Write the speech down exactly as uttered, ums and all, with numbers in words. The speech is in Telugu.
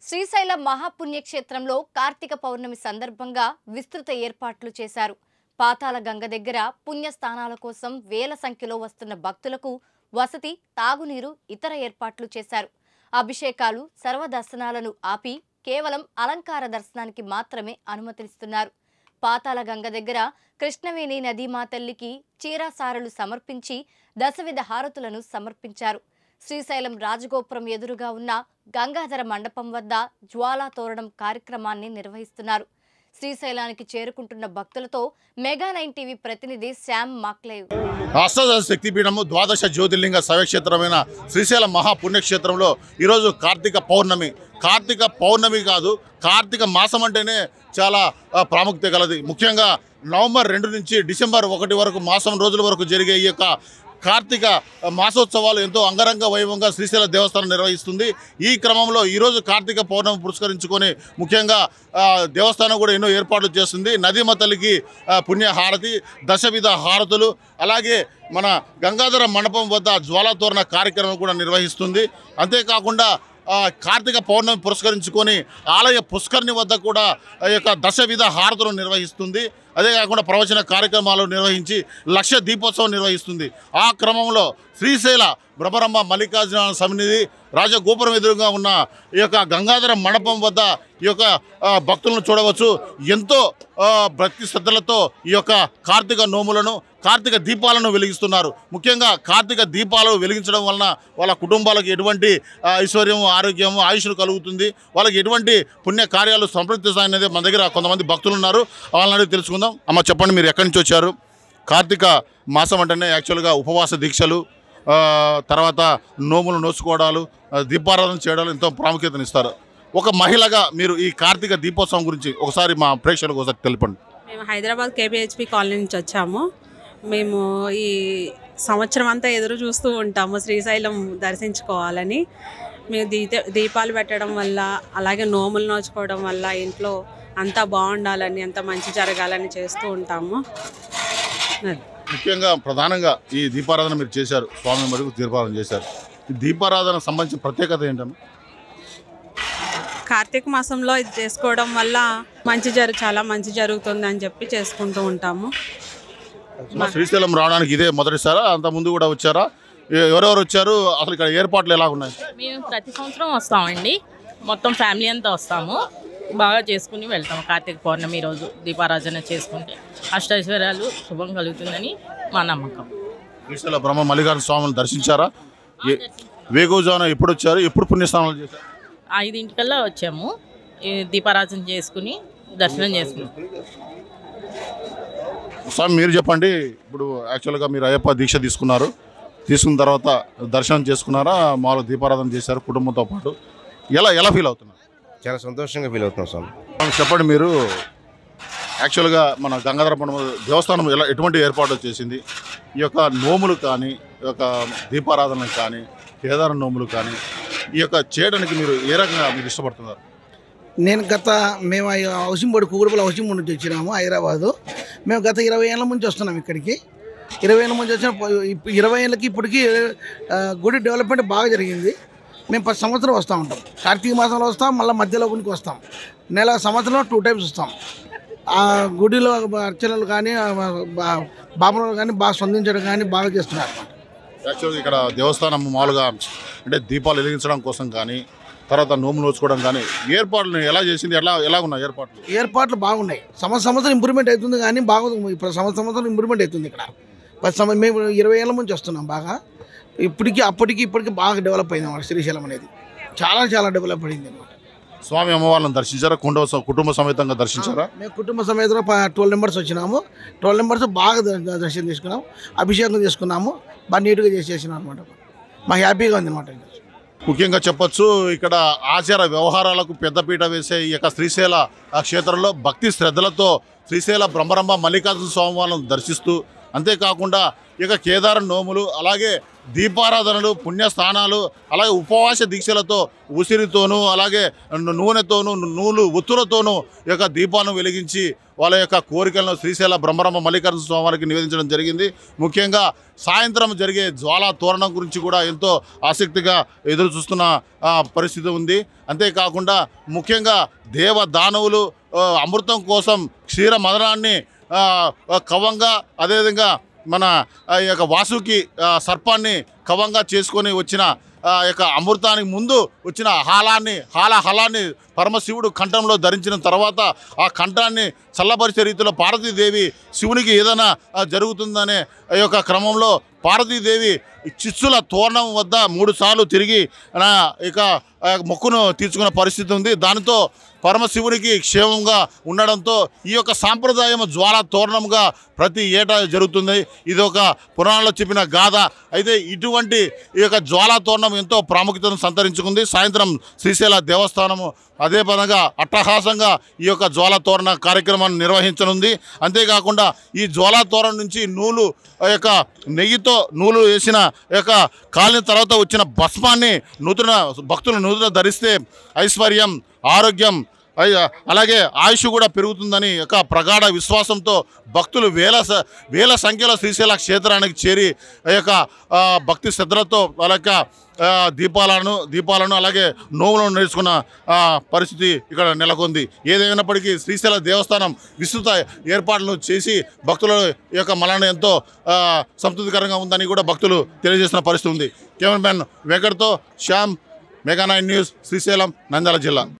శ్రీశైలం మహాపుణ్యక్షేత్రంలో కార్తీక పౌర్ణమి సందర్భంగా విస్తృత ఏర్పాట్లు చేశారు. పాతాళ గంగ దగ్గర పుణ్యస్థానాల కోసం వేల సంఖ్యలో వస్తున్న భక్తులకు వసతి, తాగునీరు, ఇతర ఏర్పాట్లు చేశారు. అభిషేకాలు, సర్వదర్శనాలను ఆపి కేవలం అలంకార దర్శనానికి మాత్రమే అనుమతిస్తున్నారు. పాతాళ గంగ దగ్గర కృష్ణవేణి నదీమాతల్లికి చీరాసారలు సమర్పించి దశవిధ హారతులను సమర్పించారు. శ్రీశైలం రాజగోపురం ఎదురుగా ఉన్న గంగాధర మండపం వద్ద జ్వాలా తోరణం కార్యక్రమాన్ని నిర్వహిస్తున్నారు. శ్రీశైలానికి చేరుకుంటున్న భక్తులతో మెగా నైన్ టీవీ ప్రతినిధి శ్యామ్ మాక్లేవ్. అష్టాదశ శక్తిపీఠము ద్వాదశ జ్యోతిర్లింగ శైవక్షేత్రమైన శ్రీశైలం మహాపుణ్యక్షేత్రంలో ఈరోజు కార్తీక పౌర్ణమి. కార్తీక పౌర్ణమి కాదు, కార్తీక మాసం అంటేనే చాలా ప్రాముఖ్యత కలది. ముఖ్యంగా నవంబర్ రెండు నుంచి డిసెంబర్ ఒకటి వరకు మాసం రోజుల వరకు జరిగే ఈ యొక్క కార్తీక మాసోత్సవాలు ఎంతో అంగరంగ వైభవంగా శ్రీశైల దేవస్థానం నిర్వహిస్తుంది. ఈ క్రమంలో ఈరోజు కార్తీక పౌర్ణమి పురస్కరించుకొని ముఖ్యంగా దేవస్థానం కూడా ఎన్నో ఏర్పాట్లు చేస్తుంది. నదీమ తల్లికి పుణ్యహారతి, దశవిధ హారతులు, అలాగే మన గంగాధర మండపం వద్ద జ్వాలాతోరణ కార్యక్రమం కూడా నిర్వహిస్తుంది. అంతేకాకుండా కార్తీక పౌర్ణమి పురస్కరించుకొని ఆలయ పుష్కరిణి వద్ద కూడా ఈ యొక్క దశవిధ హారతులను నిర్వహిస్తుంది. అదే కాకుండా ప్రవచన కార్యక్రమాలు నిర్వహించి లక్ష దీపోత్సవం నిర్వహిస్తుంది. ఆ క్రమంలో శ్రీశైల భ్రమరమ్మ మల్లికార్జున సన్నిధి రాజగోపురం ఎదురుగా ఉన్న ఈ యొక్క గంగాధర మండపం వద్ద ఈ యొక్క భక్తులను చూడవచ్చు. ఎంతో భక్తి శ్రద్ధలతో ఈ యొక్క కార్తీక నోములను, కార్తీక దీపాలను వెలిగిస్తున్నారు. ముఖ్యంగా కార్తీక దీపాలు వెలిగించడం వలన వాళ్ళ కుటుంబాలకు ఎటువంటి ఐశ్వర్యము, ఆరోగ్యము, ఆయుష్ను కలుగుతుంది. వాళ్ళకి ఎటువంటి పుణ్య కార్యాలు సంప్రదిస్తాయనేది మన దగ్గర కొంతమంది భక్తులు ఉన్నారు. వాళ్ళని అడిగి తెలుసుకుందాం. అమ్మ, చెప్పండి, మీరు ఎక్కడి నుంచి వచ్చారు? కార్తీక మాసం అంటేనే యాక్చువల్గా ఉపవాస దీక్షలు, తర్వాత నోములు నోచుకోవడాలు, దీపారాధన చేయడాలు ఎంతో ప్రాముఖ్యతను ఇస్తారు. ఒక మహిళగా మీరు ఈ కార్తీక దీపోత్సవం గురించి ఒకసారి మా ప్రేక్షకులకు ఒకసారి తెలపండి. మేము హైదరాబాద్ కేపీహెచ్పి కాలనీ నుంచి వచ్చాము. మేము ఈ సంవత్సరం అంతా ఎదురు చూస్తూ ఉంటాము శ్రీశైలం దర్శించుకోవాలని. మేము దీ దీపాలు పెట్టడం వల్ల, అలాగే నోములు నోచుకోవడం వల్ల ఇంట్లో అంతా బాగుండాలని, అంత మంచి జరగాలని చేస్తూ ఉంటాము. ముఖ్యంగా ప్రధానంగా ఈ దీపారాధన మీరు చేశారు, స్వామి వరకు దీపారాధన చేశారు. ఈ దీపారాధనకు సంబంధించిన ప్రత్యేకత ఏంటమ్మా? కార్తీక మాసంలో ఇది చేసుకోవడం వల్ల మంచి జరు చాలా మంచి జరుగుతుంది అని చెప్పి చేసుకుంటూ ఉంటాము. శ్రీశైలం రావడానికి ఇదే మొదటిసారా? అంత ముందు కూడా వచ్చారా? ఎవరెవరు వచ్చారు? అసలు ఇక్కడ ఏర్పాట్లు ఎలా ఉన్నాయి? మేము ప్రతి సంవత్సరం వస్తామండి, మొత్తం ఫ్యామిలీ అంతా వస్తాము. బాగా చేసుకుని వెళ్తాము. కార్తీక పౌర్ణమి రోజు దీపారాధన చేసుకుంటే అష్టైశ్వర్యాలు శుభం కలుగుతుందని మా నమ్మకం. శ్రీశైల బ్రహ్మ మల్లికార్జున స్వామిని దర్శించారా? వేగోజాన ఎప్పుడు వచ్చారు? ఎప్పుడు పుణ్యస్నానాలు చేశారు? ఐదింటికల్లా వచ్చాము. దీపారాధన చేసుకుని దర్శనం చేసుకున్నాం. స్వామి, మీరు చెప్పండి. ఇప్పుడు యాక్చువల్గా మీరు అయ్యప్ప దీక్ష తీసుకున్నారు, తీసుకున్న తర్వాత దర్శనం చేసుకున్నారా, మామూలు దీపారాధన చేశారు కుటుంబంతో పాటు? ఎలా ఎలా ఫీల్ అవుతున్నారు? చాలా సంతోషంగా ఫీల్ అవుతున్నాం స్వామి. చెప్పండి, మీరు యాక్చువల్గా మన గంగాధర దేవస్థానం ఎలా ఎటువంటి ఏర్పాట్లు చేసింది? ఈ యొక్క నోములు కానీ, ఈ యొక్క దీపారాధన కానీ, కేదార నోములు కానీ ఈ యొక్క చేయడానికి మీరు ఏ రకంగా మీరు ఇష్టపడుతున్నారు? నేను గత మేము హౌసింగ్ బోర్డు కూగుడుపల్లి హౌసింగ్ బోర్డు నుంచి వచ్చినాము హైదరాబాదు. మేము గత ఇరవై ఏళ్ళ నుంచి వస్తున్నాం ఇక్కడికి. ఇరవై ఏళ్ళ నుంచి వచ్చిన ఇరవై ఏళ్ళకి ఇప్పటికీ గుడి డెవలప్మెంట్ బాగా జరిగింది. మేము ప్రతి సంవత్సరం వస్తూ ఉంటాం. కార్తీక మాసంలో వస్తాం, మళ్ళీ మధ్యలో గుడికి వస్తాం. నెల సంవత్సరంలో టూ టైమ్స్ వస్తాం. ఆ గుడిలో అర్చనలు కానీ, బాబులు కానీ బాగా స్పందించడం కానీ బాగా చేస్తున్నారు. యాక్చువల్గా ఇక్కడ దేవస్థానం మామూలుగా అంటే దీపాలు వెలిగించడం కోసం కానీ, తర్వాత నోము నోచుకోవడం కానీ ఏర్పాట్లు ఎలా చేసింది? ఎలా ఎలా ఉన్నాయి ఏర్పాట్లు? ఏర్పాట్లు బాగున్నాయి. సంవత్సరం సంవత్సరం ఇంప్రూవ్మెంట్ అవుతుంది కానీ బాగుంది. ఇప్పుడు సంవత్సరం సంవత్సరం ఇంప్రూవ్మెంట్ అవుతుంది ఇక్కడ. ప్రతి సంవత్సరం మేము ఇరవై ఏళ్ళ నుంచి వస్తున్నాం. బాగా ఇప్పటికీ అప్పటికి ఇప్పటికీ బాగా డెవలప్ అయింది అన్నమాట. శ్రీశైలం అనేది చాలా చాలా డెవలప్ అయింది అన్నమాట. స్వామి అమ్మవారిని దర్శించారా? కుటుంబ కుటుంబ సమేతంగా దర్శించారా? మేము కుటుంబ సమేతంగా ట్వెల్వ్ మెంబర్స్ వచ్చినాము. ట్వెల్వ్ మెంబర్స్ బాగా దర్శనం చేసుకున్నాము, అభిషేకం చేసుకున్నాము, బాగా నీట్గా చేసేసినాం అనమాట. మాకు హ్యాపీగా ఉంది అన్నమాట. ముఖ్యంగా చెప్పచ్చు, ఇక్కడ ఆచార వ్యవహారాలకు పెద్దపీట వేసే ఈ యొక్క శ్రీశైల క్షేత్రంలో భక్తి శ్రద్ధలతో శ్రీశైల బ్రహ్మరమ్మ మల్లికార్జున స్వామి వాళ్ళను దర్శిస్తూ, అంతేకాకుండా ఇక కేదార నోములు, అలాగే దీపారాధనలు, పుణ్యస్థానాలు, అలాగే ఉపవాస దీక్షలతో ఉసిరితోనూ అలాగే నూనెతోనూ నూలు ఒత్తులతోనూ ఈ యొక్క దీపాలను వెలిగించి వాళ్ళ యొక్క కోరికలను శ్రీశైల బ్రహ్మరమ్మ మల్లికార్జున స్వామి వారికి నివేదించడం జరిగింది. ముఖ్యంగా సాయంత్రం జరిగే జ్వాలా తోరణం గురించి కూడా ఎంతో ఆసక్తిగా ఎదురు చూస్తున్న పరిస్థితి ఉంది. అంతేకాకుండా ముఖ్యంగా దేవ దానవులు అమృతం కోసం క్షీర మదనాన్ని కవంగా, అదేవిధంగా మన ఈ యొక్క వాసుకి సర్పాన్ని కవంగా చేసుకొని వచ్చిన యొక్క అమృతానికి ముందు వచ్చిన హాలాన్ని హాల హలాన్ని పరమశివుడు కంఠంలో ధరించిన తర్వాత ఆ కంఠాన్ని చల్లబరిచే రీతిలో పార్వతీదేవి శివునికి ఏదైనా జరుగుతుందనే ఈ యొక్క క్రమంలో పార్వతీదేవి చిచ్చుల తోరణం వద్ద మూడు సార్లు తిరిగి ఇక మొక్కును తీర్చుకున్న పరిస్థితి ఉంది. దానితో పరమశివునికి క్షేమంగా ఉండడంతో ఈ యొక్క సాంప్రదాయం జ్వాల తోరణంగా ప్రతి ఏటా జరుగుతుంది. ఇది ఒక పురాణంలో చెప్పిన గాథ. అయితే ఇటువంటి ఈ యొక్క జ్వాల తోరణం ఎంతో ప్రాముఖ్యతను సంతరించుకుంది. సాయంత్రం శ్రీశైల దేవస్థానము అదే పరంగా అట్టహాసంగా ఈ యొక్క జ్వాల తోరణ కార్యక్రమాన్ని నిర్వహించనుంది. అంతేకాకుండా ఈ జ్వాల తోరణ నుంచి నూలు యొక్క నెయ్యితో నూలు వేసిన యొక్క కాలిన తర్వాత వచ్చిన భస్మాన్ని నూతన భక్తులు నూతన ధరిస్తే ఐశ్వర్యం, ఆరోగ్యం, అలాగే ఆయుష్ కూడా పెరుగుతుందని ఒక ప్రగాఢ విశ్వాసంతో భక్తులు వేల వేల సంఖ్యలో శ్రీశైల క్షేత్రానికి చేరి ఆ యొక్క భక్తి శ్రద్ధలతో వాళ్ళ యొక్క దీపాలను దీపాలను అలాగే నోములను నేర్చుకున్న పరిస్థితి ఇక్కడ నెలకొంది. ఏదైనప్పటికీ శ్రీశైల దేవస్థానం విస్తృత ఏర్పాట్లను చేసి భక్తుల యొక్క మలాన్ని ఎంతో సంతృప్తికరంగా ఉందని కూడా భక్తులు తెలియజేసిన పరిస్థితి ఉంది. కెమెరామెన్ వెంకట్తో Shyam, Mega Nine News, Srisailam, Nandyal జిల్లా.